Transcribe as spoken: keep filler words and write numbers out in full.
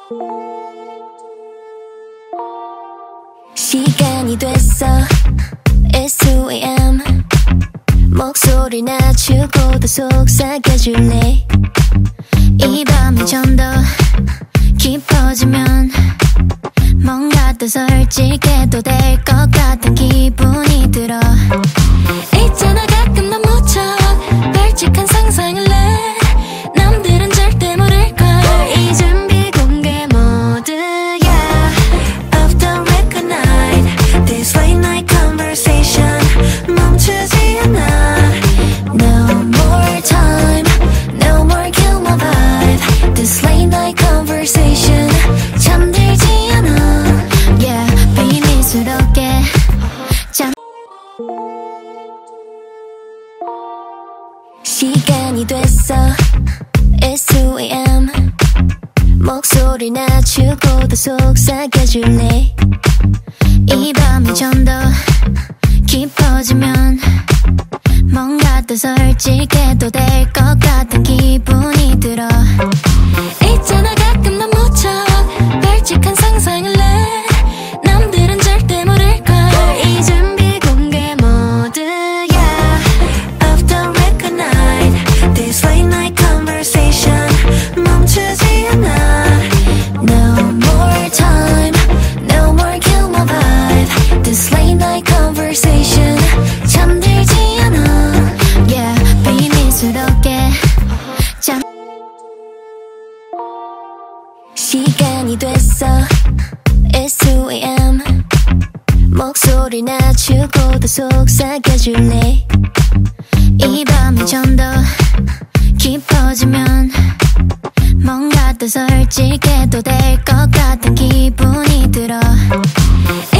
시간이 됐어 It's two a m 목소리 낮추고 더 속삭여줄래. 이 밤이 좀 더 깊어지면 뭔가 더 솔직해도 될 것 같은 기분이 들어. 있잖아 가끔 난 무척 발칙한 상상을 해. 남들은 절대 모를걸. 이 준비 공개 모드야. Off the record night. This late night conversation 멈추지 않아. No more time. No more kill my vibe. This late night conversation 잠들지 않아. Yeah, 비밀스럽게 잠 시간이 됐어 It's two a m 목소리 낮추고 더 속삭여줄래. 이 밤이 좀 더 깊어지면 뭔가 더 솔직해도 될 것 같은 기분이 들어. 있잖아 가끔 난 무척 발칙한 상상을 해. 남들은 절대 모를걸. 이 준비 공개 모드야. Off the record night. This late night conversation 멈추지 않아. No more time. No more kill my vibe. This late night conversation 잠들지 않아. Yeah, 비밀스럽게 잠 시간이 됐어 It's two a m 목소리 낮추고 더 속삭여줄래. 이 밤이 좀 더 깊어지면 뭔가 더 솔직해도 될 것 같은 기분이 들어.